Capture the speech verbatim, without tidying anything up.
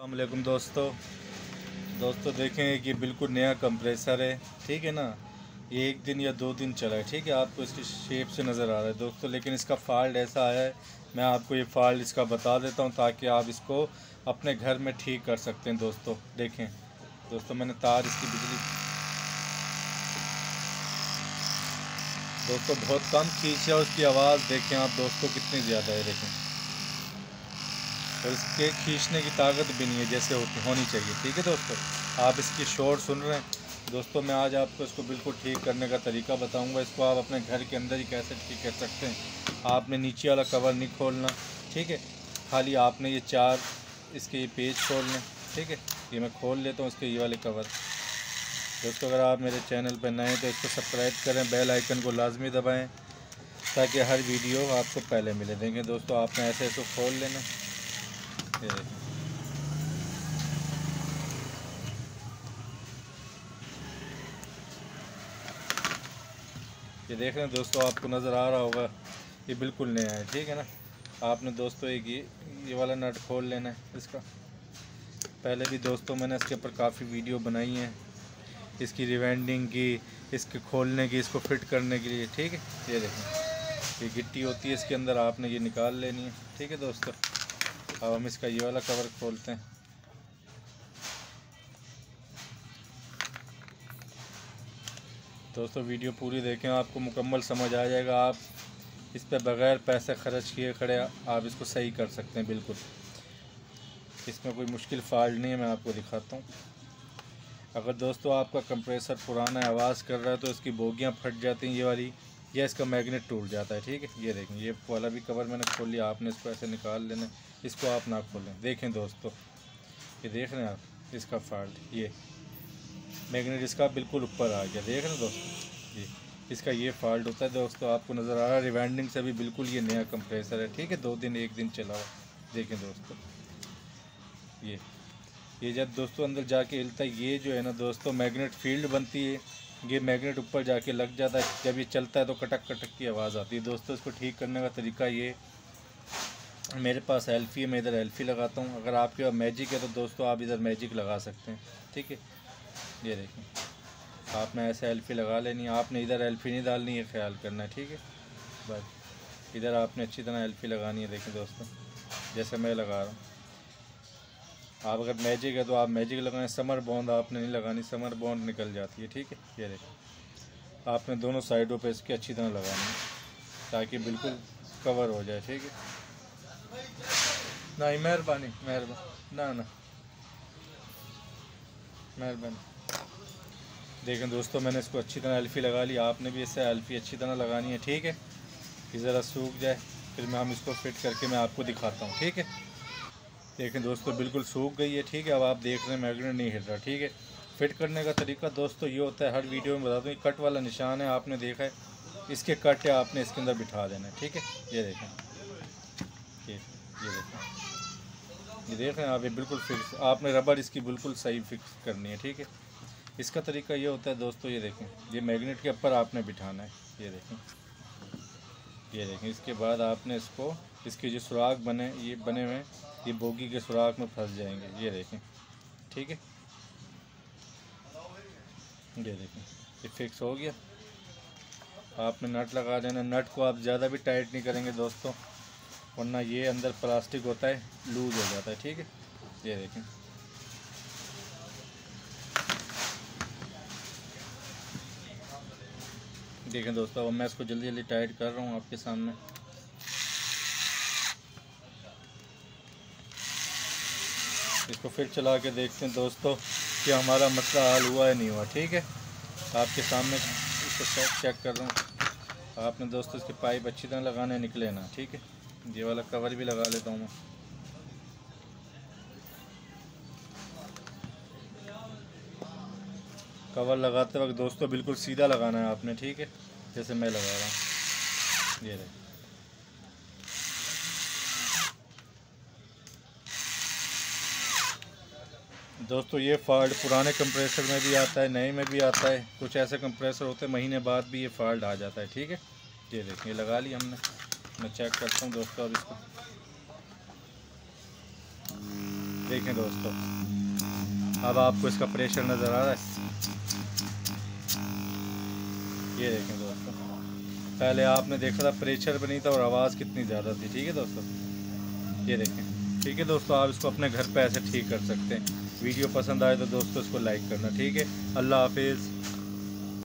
अस्सलाम वालेकुम दोस्तों दोस्तों देखें कि बिल्कुल नया कंप्रेसर है, ठीक है ना। ये एक दिन या दो दिन चला है, ठीक है। आपको इसकी शेप से नज़र आ रहा है दोस्तों, लेकिन इसका फ़ाल्ट ऐसा आया है। मैं आपको ये फ़ाल्ट इसका बता देता हूँ ताकि आप इसको अपने घर में ठीक कर सकते हैं। दोस्तों देखें दोस्तों, मैंने तार इसकी बिजली दोस्तों बहुत कम खींची है। उसकी आवाज़ देखें आप दोस्तों कितनी ज़्यादा है, देखें। और इसके खींचने की ताकत भी नहीं है जैसे होनी चाहिए, ठीक है दोस्तों। आप इसकी शोर सुन रहे हैं दोस्तों। मैं आज आपको इसको बिल्कुल ठीक करने का तरीका बताऊंगा। इसको आप अपने घर के अंदर ही कैसे ठीक कर सकते हैं। आपने नीचे वाला कवर नहीं खोलना, ठीक है। खाली आपने ये चार इसके ये पेज खोलने, ठीक है। ये मैं खोल लेता हूँ इसके ये वाले कवर। दोस्तों अगर आप मेरे चैनल पर नए हैं तो इसको सब्सक्राइब करें, बेल आइकन को लाजमी दबाएँ ताकि हर वीडियो आपको पहले मिले। देंगे दोस्तों, आपने ऐसे इसको खोल लेना। ये ये देख रहे हैं दोस्तों, आपको नज़र आ रहा होगा ये बिल्कुल नया है, ठीक है ना। आपने दोस्तों एक ये ये वाला नट खोल लेना है इसका। पहले भी दोस्तों मैंने इसके ऊपर काफ़ी वीडियो बनाई हैं, इसकी रिवेंडिंग की, इसके खोलने की, इसको फिट करने के लिए, ठीक है। ये देखें, ये गिट्टी होती है इसके अंदर, आपने ये निकाल लेनी है, ठीक है दोस्तों। अब हम इसका ये वाला कवर खोलते हैं। दोस्तों वीडियो पूरी देखें, आपको मुकम्मल समझ आ जाएगा। आप इस पर बग़ैर पैसे ख़र्च किए खड़े आप इसको सही कर सकते हैं बिल्कुल। इसमें कोई मुश्किल फ़ाल्ट नहीं है, मैं आपको दिखाता हूँ। अगर दोस्तों आपका कंप्रेसर पुराना है, आवाज़ कर रहा है, तो इसकी बोगियाँ फट जाती हैं ये वाली, या इसका मैग्नेट टूट जाता है, ठीक है। ये देखें, ये वाला भी कवर मैंने खोल लिया। आपने इसको ऐसे निकाल लेना, इसको आप ना खोलें। देखें दोस्तों, ये देख रहे हैं आप इसका फ़ाल्ट, ये मैग्नेट इसका बिल्कुल ऊपर आ गया, देख रहे हैं दोस्तों। ये इसका ये फ़ाल्ट होता है दोस्तों, आपको नज़र आ रहा है। रिवाइंडिंग से भी बिल्कुल ये नया कंप्रेसर है, ठीक है। दो दिन एक दिन चला हुआ। देखें दोस्तों, ये ये जब दोस्तों अंदर जाके हिलता है, ये जो है ना दोस्तों मैग्नेट फील्ड बनती है। ये मैग्नेट ऊपर जाके लग जाता है, जब ये चलता है तो कटक कटक की आवाज़ आती है दोस्तों। इसको ठीक करने का तरीका ये, मेरे पास एल्फी है, मैं इधर एल्फी लगाता हूँ। अगर आपके पास मैजिक है तो दोस्तों आप इधर मैजिक लगा सकते हैं, ठीक है। ये देखें, आपने ऐसे एल्फी लगा लेनी है। आपने इधर एल्फी नहीं डालनी है, ख्याल करना है, ठीक है। बस इधर आपने अच्छी तरह एल्फी लगानी है। देखें दोस्तों, जैसे मैं लगा रहा हूँ। आप अगर मैजिक है तो आप मैजिक लगाएं, समर बॉन्ड आपने नहीं लगानी, समर बॉन्ड निकल जाती है, ठीक है। ये देखें, आपने दोनों साइडों पे इसकी अच्छी तरह लगानी है ताकि बिल्कुल कवर हो जाए, ठीक है। नहीं, मेहरबानी मेहरबानी ना ना मेहरबानी। देखें दोस्तों, मैंने इसको अच्छी तरह एल्फी लगा ली। आपने भी इससे एल्फी अच्छी तरह लगानी है, ठीक है। कि ज़रा सूख जाए, फिर मैं हम इसको फिट करके मैं आपको दिखाता हूँ, ठीक है। देखें दोस्तों, बिल्कुल सूख गई है, ठीक है। अब आप देख रहे हैं मैग्नेट नहीं हिल रहा, ठीक है। फिट करने का तरीका दोस्तों ये होता है, हर वीडियो में बताता हूँ। कट वाला निशान है, आपने देखा है, इसके कट है, आपने इसके अंदर बिठा देना है, ठीक है। ये देखें, ये ये देखें, ये देख रहे हैं आप, ये बिल्कुल फिक्स। आपने रबर इसकी बिल्कुल सही फिक्स करनी है, ठीक है। इसका तरीका ये होता है दोस्तों, ये देखें, ये मैग्नेट के ऊपर आपने बिठाना है। ये देखें, ये देखें। इसके बाद आपने इसको, इसके जो सुराख बने ये बने हुए, ये बोगी के सुराख में फंस जाएंगे। ये देखें, ठीक है। ये देखें, ये फिक्स हो गया। आपने नट लगा देना। नट को आप ज़्यादा भी टाइट नहीं करेंगे दोस्तों, वरना ये अंदर प्लास्टिक होता है, लूज़ हो जाता है, ठीक है। ये देखें, देखें दोस्तों, अब मैं इसको जल्दी जल्दी टाइट कर रहा हूँ आपके सामने। इसको फिर चला के देखते हैं दोस्तों कि हमारा मसला हल हुआ है नहीं हुआ, ठीक है। आपके सामने इसको चेक चेक कर रहा हूँ। आपने दोस्तों इसके पाइप अच्छी तरह लगाने निकले ना, ठीक है। ये वाला कवर भी लगा लेता हूँ मैं। कवर लगाते वक्त दोस्तों बिल्कुल सीधा लगाना है आपने, ठीक है, जैसे मैं लगा रहा हूँ। ये रहे, दोस्तों ये फ़ाल्ट पुराने कंप्रेसर में भी आता है, नए में भी आता है। कुछ ऐसे कंप्रेसर होते हैं महीने बाद भी ये फ़ाल्ट आ जाता है, ठीक है। ये देखिए, ये लगा लिया हमने। मैं चेक करता हूँ दोस्तों अब इसको। देखें दोस्तों, अब आपको इसका प्रेशर नज़र आ रहा है। ये देखें दोस्तों, पहले आपने देखा था प्रेशर भी नहीं था और आवाज़ कितनी ज़्यादा थी। ठीक है दोस्तों, ये देखें। ठीक है दोस्तों, आप इसको अपने घर पे ऐसे ठीक कर सकते हैं। वीडियो पसंद आए तो दोस्तों इसको लाइक करना। ठीक है, अल्लाह हाफिज़।